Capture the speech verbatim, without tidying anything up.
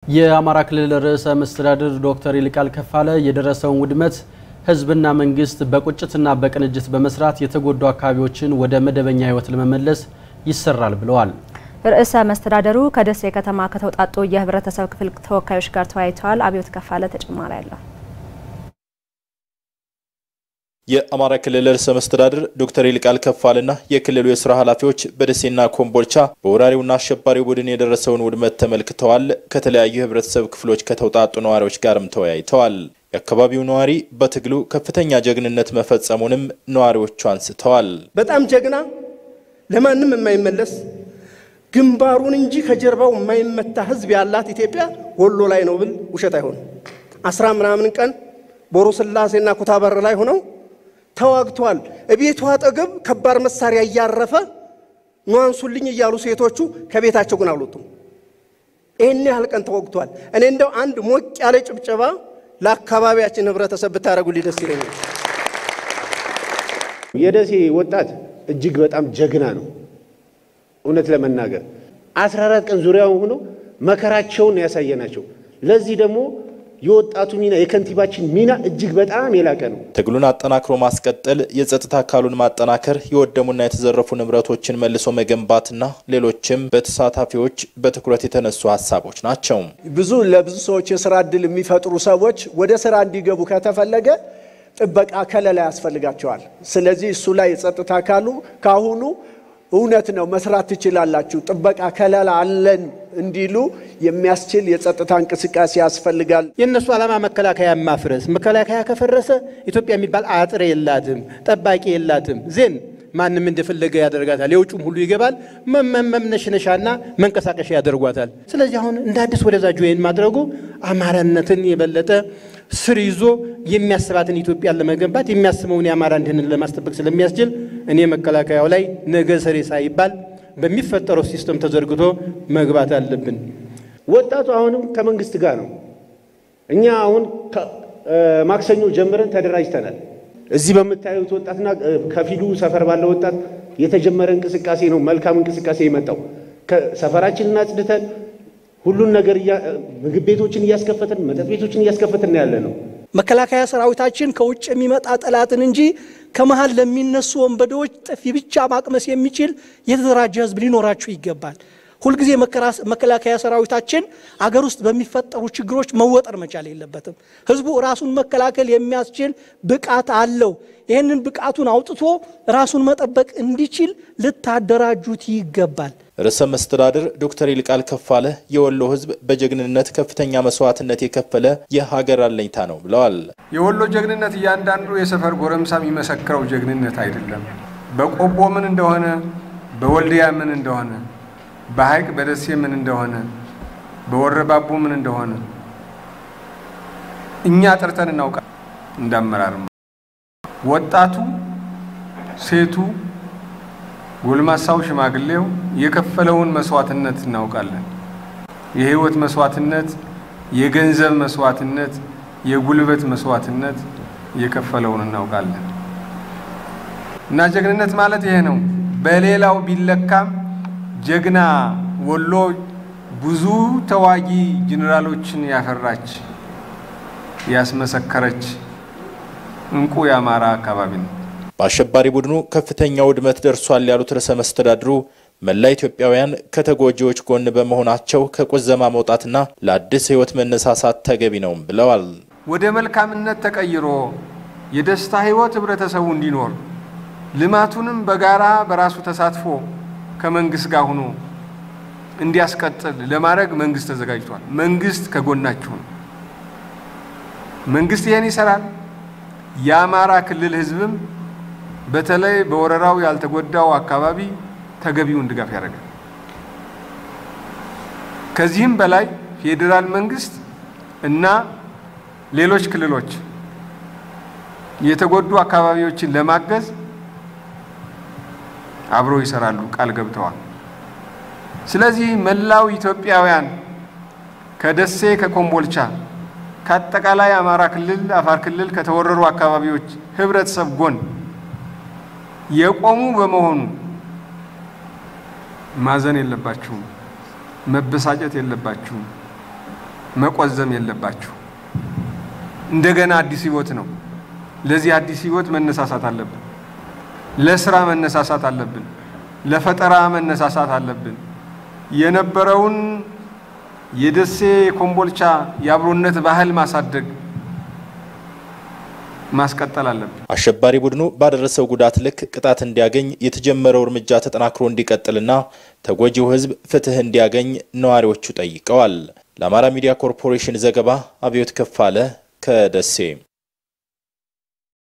የአማራ ክልል ርዕሰ መስተዳድር ዶክተር ይልቃል ከፋለ የደረሰውን ውድመት ህዝብና መንግስት በቁጭትና በቅንጅት በመስራት የተጎዱ አካባቢዎችን ወደ መደበኛ ህይወት ለመመለስ ይሰራል ብለዋል። ርዕሰ መስተዳድሩ ከደሴ ከተማ ከተውጣጡ የህብረተሰብ ክፍል ተወካዮች ጋር ተወያይተዋል። አብዮት ከፋለ ተጨማሪ ያለው የአማራ ክልል ርዕሰ መስተዳድር ዶክተር ይልቃል ከፋለና የክልሉ የሥራ ኃላፊዎች በደሴና ኮምቦልቻ በወራሪውና አሸባሪው ቡድን የደረሰውን ውድመት ተመልክተዋል። ከተለያዩ ህብረተሰብ ክፍሎች ከተውጣጡ ነዋሪዎች ጋርም ተወያይተዋል። የአካባቢው ነዋሪ በትግሉ ከፍተኛ ጀግንነት መፈጸሙንም ነዋሪዎቹ አንስተዋል። በጣም ጀግና ለማንም የማይመለስ ግንባሩን እንጂ ከጀርባው የማይመታ ህዝብ ያላት ኢትዮጵያ ወሎ ላይ ነው ብል ውሸት አይሆንም። አስራ ምናምን ቀን ቦሩ ስላሴና ኩታበር ላይ ሆነው ተዋግቷል። እቤቱ አጠገብ ከባድ መሳሪያ ያያረፈ ኗንሱልኝ እያሉ ሴቶቹ ከቤታቸው ግን አልወጡም። እኔ ያልቀን ተዋግቷል። እኔ እንደው አንድ ሞቅ ያለ ጭብጨባ ለአካባቢያችን ህብረተሰብ ብታረጉልኝ ደስ ይለኛል። የደሴ ወጣት እጅግ በጣም ጀግና ነው። እውነት ለመናገር አስራ አራት ቀን ዙሪያው ሆኖ መከራቸውን ያሳየናቸው። ለዚህ ደግሞ የወጣቱ ሚና የከንቲባችን ሚና እጅግ በጣም የላቀ ነው። ትግሉን አጠናክሮ ማስቀጠል፣ የጸጥታ አካሉን ማጠናከር፣ የወደሙና የተዘረፉ ንብረቶችን መልሶ መገንባትና ሌሎችም በተሳታፊዎች በትኩረት የተነሱ ሐሳቦች ናቸው። ብዙ ለብዙ ሰዎች የሥራ ዕድል የሚፈጥሩ ሰዎች ወደ ሥራ እንዲገቡ ከተፈለገ ጥበቃ ከለላ ያስፈልጋቸዋል። ስለዚህ እሱ ላይ የጸጥታ አካሉ ካሁኑ እውነት ነው መስራት ትችላላችሁ ጥበቃ ከለላ አለን እንዲሉ የሚያስችል የጸጥታ እንቅስቃሴ ያስፈልጋል። የነሱ ዓላማ መከላከያ ማፍረስ፣ መከላከያ ከፈረሰ ኢትዮጵያ የሚባል አጥር የላትም፣ ጠባቂ የላትም። ዜን ማንንም እንደፈለገ ያደርጋታል። የውጭም ሁሉ ይገባል፣ መመምነሽነሻና መንቀሳቀሻ ያደርጓታል። ስለዚህ አሁን እንደ አዲስ ወደዛ ጆይን ማድረጉ አማራነትን የበለጠ ስር ይዞ የሚያስባትን ኢትዮጵያ ለመገንባት የሚያስመውን የአማራ አንድነትን ለማስጠበቅ ስለሚያስችል እኔ መከላከያው ላይ ነገ ሰሬ ሳይባል በሚፈጠረው ሲስተም ተዘርግቶ መግባት አለብን። ወጣቱ አሁንም ከመንግስት ጋር ነው። እኛ አሁን ማክሰኞ ጀምረን ተደራጅተናል። እዚህ በመታየት ወጣትና ከፊሉ ሰፈር ባለው ወጣት የተጀመረ እንቅስቃሴ ነው። መልካም እንቅስቃሴ የመጣው ከሰፈራችንን አጽድተን ሁሉን ነገር ምግብ ቤቶችን ያስከፈተን መጠጥ ቤቶችን ያስከፈተን ያለ ነው። መከላከያ ሰራዊታችን ከውጭ የሚመጣ ጠላትን እንጂ ከመሃል ለሚነሱ ወንበዴዎች ጥፊ ብቻ ማቅመስ የሚችል የተደራጀ ህዝብ ሊኖራችሁ ይገባል። ሁሉ ጊዜ መከላከያ ሰራዊታችን አገር ውስጥ በሚፈጠሩ ችግሮች መወጠር መቻል የለበትም። ህዝቡ ራሱን መከላከል የሚያስችል ብቃት አለው። ይሄንን ብቃቱን አውጥቶ ራሱን መጠበቅ እንዲችል ልታደራጁት ይገባል። ርዕሰ መስተዳድር ዶክተር ይልቃል ከፋለ የወሎ ህዝብ በጀግንነት ከፍተኛ መስዋዕትነት የከፈለ የሀገር አለኝታ ነው ብለዋል። የወሎ ጀግንነት እያንዳንዱ የሰፈር ጎረምሳ የሚመሰክረው ጀግንነት አይደለም። በቆቦ ምን እንደሆነ፣ በወልዲያ ምን እንደሆነ፣ በሐይቅ በደሴ ምን እንደሆነ፣ በወረባቡ ምን እንደሆነ እኛ ጥርተን እናውቃለን። እንዳመራር ወጣቱ፣ ሴቱ፣ ጎልማሳው፣ ሽማግሌው የከፈለውን መስዋዕትነት እናውቃለን። የህይወት መስዋዕትነት፣ የገንዘብ መስዋዕትነት፣ የጉልበት መስዋዕትነት የከፈለውን እናውቃለን። እና ጀግንነት ማለት ይሄ ነው። በሌላው ቢለካም ጀግና ወሎ ብዙ ተዋጊ ጄኔራሎችን ያፈራች ያስመሰከረች እንቁ የአማራ አካባቢ ነው። በአሸባሪ ቡድኑ ከፍተኛ ውድመት ደርሷል ያሉት ርዕሰ መስተዳድሩ መላ ኢትዮጵያውያን ከተጎጂዎች ጎን በመሆናቸው ከቁዘማ መውጣትና ለአዲስ ህይወት መነሳሳት ተገቢ ነው ብለዋል። ወደ መልካምነት ተቀይሮ የደስታ ህይወት ህብረተሰቡ እንዲኖር ልማቱንም በጋራ በራሱ ተሳትፎ ከመንግስት ጋር ሆኖ እንዲያስቀጥል ለማድረግ መንግስት ተዘጋጅቷል። መንግስት ከጎናችሁ ነው። መንግስት ይሄን ይሰራል። የአማራ ክልል ህዝብም በተለይ በወረራው ያልተጎዳው አካባቢ ተገቢውን ድጋፍ ያደርጋል። ከዚህም በላይ ፌደራል መንግስት እና ሌሎች ክልሎች የተጎዱ አካባቢዎችን ለማገዝ አብሮ ይሰራሉ፣ ቃል ገብተዋል። ስለዚህ መላው ኢትዮጵያውያን ከደሴ ከኮምቦልቻ ከአጠቃላይ አማራ ክልል አፋር ክልል ከተወረሩ አካባቢዎች ህብረተሰብ ጎን የቆሙ በመሆኑ ማዘን የለባችሁም፣ መበሳጨት የለባችሁም። መቆዘም የለባችሁ። እንደገና አዲስ ህይወት ነው። ለዚህ አዲስ ህይወት መነሳሳት አለብን። ለስራ መነሳሳት አለብን። ለፈጠራ መነሳሳት አለብን። የነበረውን የደሴ ኮምቦልቻ የአብሮነት ባህል ማሳደግ ማስቀጠል አለብን። አሸባሪ ቡድኑ ባደረሰው ጉዳት ልክ ቅጣት እንዲያገኝ የተጀመረው እርምጃ ተጠናክሮ እንዲቀጥልና ተጎጂው ህዝብ ፍትህ እንዲያገኝ ነዋሪዎቹ ጠይቀዋል። ለአማራ ሚዲያ ኮርፖሬሽን ዘገባ አብዮት ከፋለ ከደሴ